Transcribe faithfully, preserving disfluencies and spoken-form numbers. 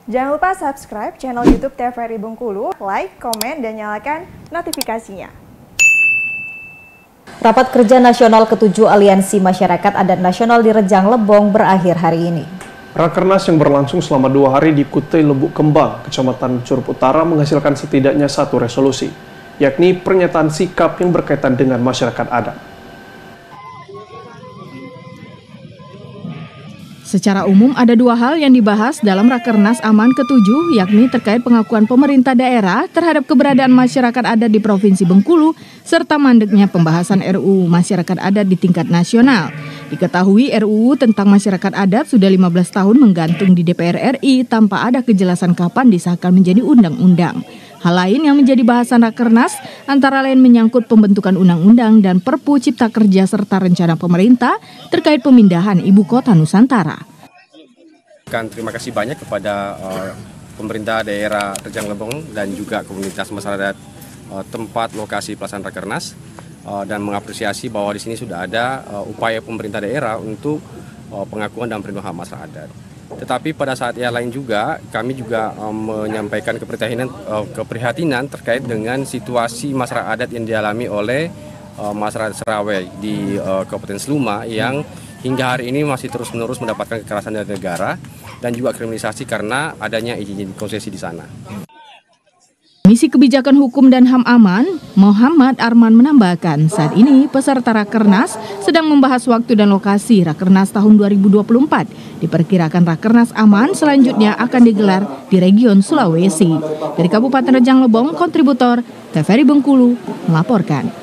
Jangan lupa subscribe channel YouTube T V R I Bengkulu, like, komen, dan nyalakan notifikasinya. Rapat Kerja Nasional ketujuh Aliansi Masyarakat Adat Nasional di Rejang Lebong berakhir hari ini. Rakernas yang berlangsung selama dua hari di Kutai Lubuk Kembang, Kecamatan Curug Utara menghasilkan setidaknya satu resolusi, yakni pernyataan sikap yang berkaitan dengan masyarakat adat. Secara umum ada dua hal yang dibahas dalam Rakernas Aman ketujuh, yakni terkait pengakuan pemerintah daerah terhadap keberadaan masyarakat adat di Provinsi Bengkulu, serta mandeknya pembahasan R U U Masyarakat Adat di tingkat nasional. Diketahui R U U tentang masyarakat adat sudah lima belas tahun menggantung di D P R R I tanpa ada kejelasan kapan disahkan menjadi undang-undang. Hal lain yang menjadi bahasan Rakernas antara lain menyangkut pembentukan undang-undang dan Perpu Cipta Kerja serta rencana pemerintah terkait pemindahan ibu kota Nusantara. Terima kasih banyak kepada uh, pemerintah daerah Rejang Lebong dan juga komunitas masyarakat uh, tempat lokasi pelaksanaan Rakernas uh, dan mengapresiasi bahwa di sini sudah ada uh, upaya pemerintah daerah untuk uh, pengakuan dan perlindungan hak masyarakat adat. Tetapi pada saat yang lain juga kami juga um, menyampaikan keprihatinan, uh, keprihatinan terkait dengan situasi masyarakat adat yang dialami oleh uh, masyarakat Serawai di uh, Kabupaten Seluma yang hingga hari ini masih terus-menerus mendapatkan kekerasan dari negara dan juga kriminalisasi karena adanya izin konsesi di sana. Komisi Kebijakan Hukum dan H A M Aman, Muhammad Arman menambahkan, saat ini peserta Rakernas sedang membahas waktu dan lokasi Rakernas tahun dua ribu dua puluh empat. Diperkirakan Rakernas Aman selanjutnya akan digelar di region Sulawesi. Dari Kabupaten Rejang Lebong, kontributor T V R I Bengkulu melaporkan.